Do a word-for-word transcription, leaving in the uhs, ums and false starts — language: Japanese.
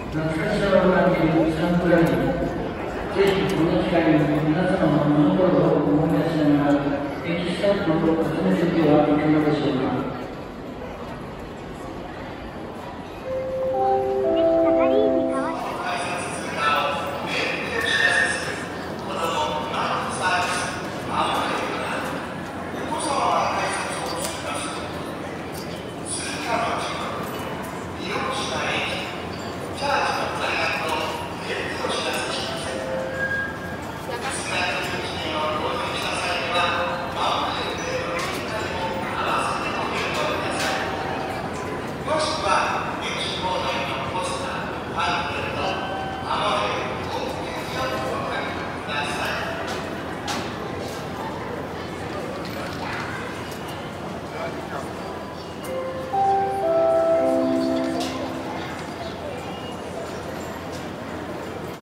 懐かしさが浮かんでいるスタンプラリー。ぜひこの機会に皆様のこの頃を思い出しながら、歴史スタンプを集めてみてはいかがでしょうか。